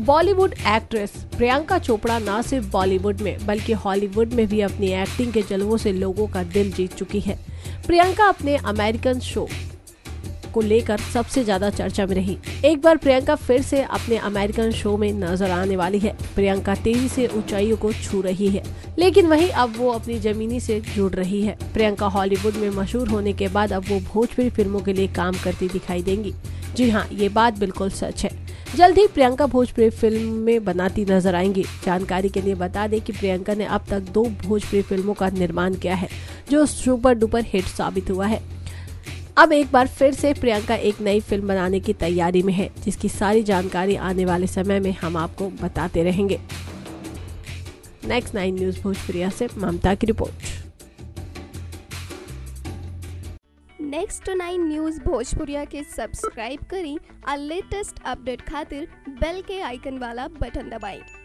Bollywood actress Priyanka Chopra न सिर्फ बॉलीवुड में बल्कि हॉलीवुड में भी अपनी एक्टिंग के जलवों से लोगों का दिल जीत चुकी है। प्रियंका अपने अमेरिकन शो को लेकर सबसे ज्यादा चर्चा में रही। एक बार प्रियंका फिर से अपने अमेरिकन शो में नजर आने वाली है। प्रियंका तेजी से ऊंचाइयों को छू रही है, लेकिन वहीं अब वो अपनी जमीनी से जुड़ रही है। प्रियंका हॉलीवुड में मशहूर होने के बाद अब वो भोजपुरी फिल्मों के लिए काम करती दिखाई देंगी। जी हाँ, ये बात बिल्कुल सच है। जल्द ही प्रियंका भोजपुरी फिल्म में बनाती नजर आएंगी। जानकारी के लिए बता दें कि प्रियंका ने अब तक 2 भोजपुरी फिल्मों का निर्माण किया है, जो सुपर डुपर हिट साबित हुआ है। अब एक बार फिर से प्रियंका एक नई फिल्म बनाने की तैयारी में है, जिसकी सारी जानकारी आने वाले समय में हम आपको बताते रहेंगे। नेक्स्ट 9 न्यूज़ भोजपुरिया से ममता की रिपोर्ट। नेक्स्ट 9 न्यूज़ भोजपुरिया के सब्सक्राइब करी और लेटेस्ट अपडेट खातिर बेल के आइकन वाला बटन दबाएं।